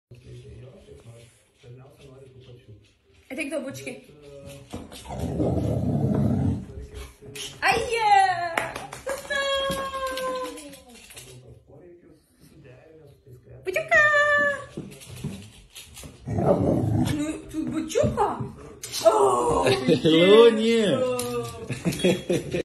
Ateik tau bučki. Bučiuka! Nu, tu bučiuka? Луни!